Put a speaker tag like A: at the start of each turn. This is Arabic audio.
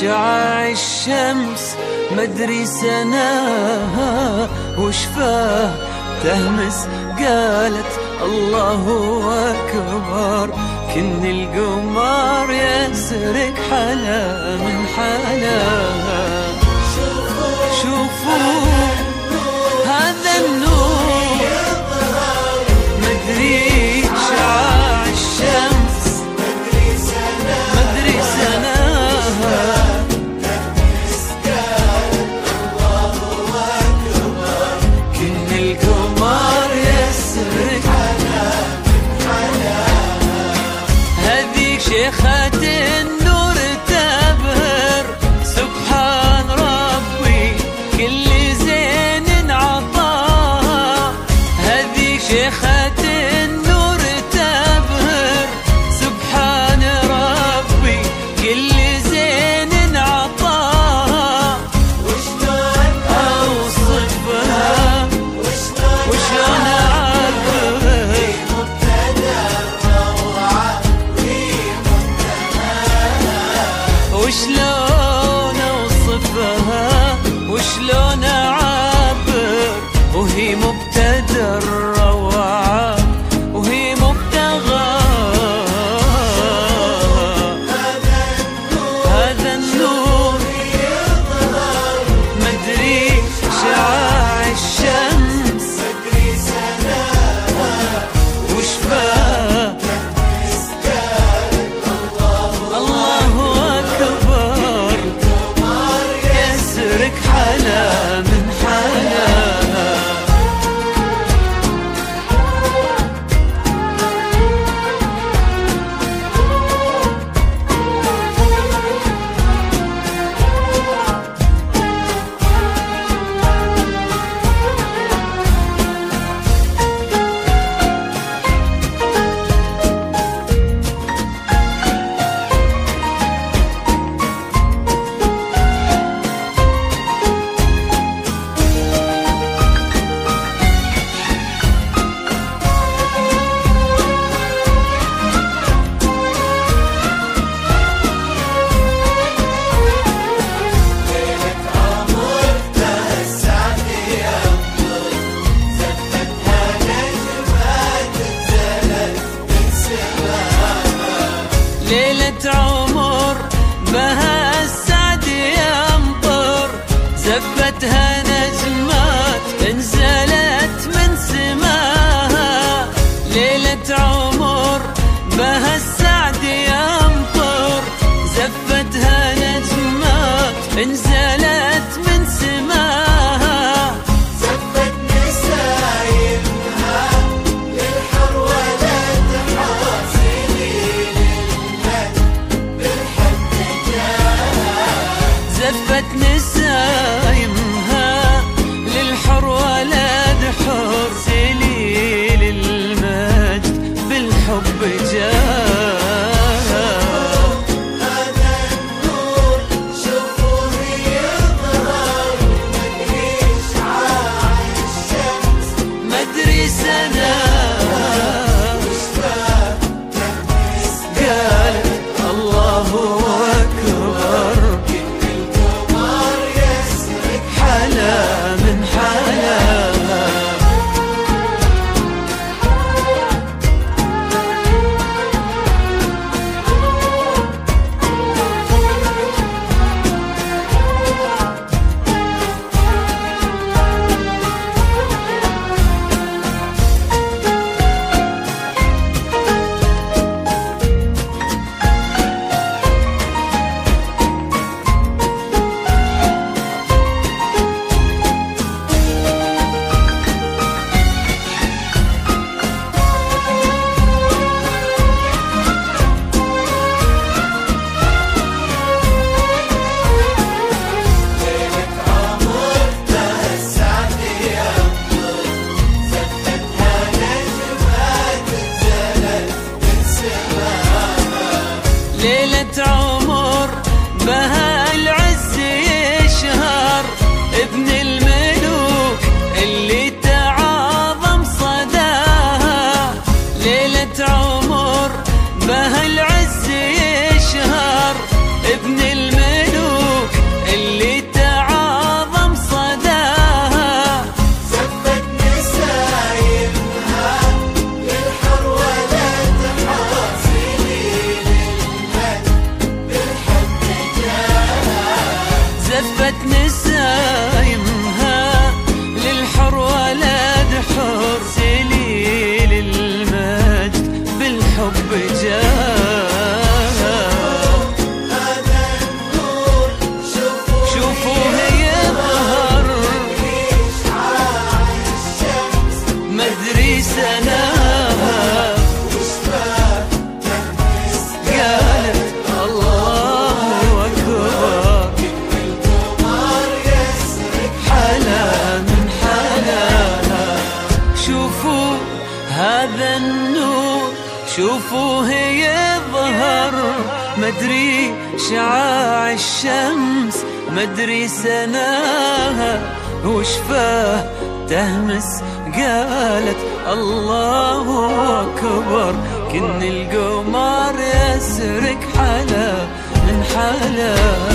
A: شعاع الشمس مدري سناها وشفاه تهمس قالت الله أكبر. كن القمر يسرق حلا من حلاها. شوفوا هذا النور مدري شعاع الشمس مدري سناها. كن القمر يسرق هذيك شيخة النور تبهر سبحان ربي كل زين عطاها. هذيك شيخة النور تبهر سبحان ربي كل زين عطاها. وشلون أوصفها وشلون أعبر وشلون أوصفها وشلون أعبر. وهي مبتدأ الروعة وهي مبتغى. هذا النور مدري شعاع الشمس وشفاه الله أكبر يسرق حلا من حلاها. ليلة عمر بها السعد يمطر زفتها نجمات انزلت من سماها. ليلة عمر بها السعد يمطر زفتها نجمات انزلت من سماها.
B: زفت نسايمها للحر ولا تحاصيل
A: زفت نسايمها للحر ولد حر سليل المجد بالحب جاها.
B: هذا النور شوفوا يظهر مدري شعاع الشمس
A: مدري سناها
B: وشفاه تهمس
A: قالت الله أكبر.
B: القمر يسرق
A: حلا من حلاها. ليلة عمر بها العز يشهر ابن الملوك اللي تعاظم صداها. ليلة عمر بها العز يشهر ابن الملوك شوفوه يظهر مدري شعاع الشمس مدري سناها وشفاه تهمس قالت الله أكبر كن القمر يسرق حلا من حلا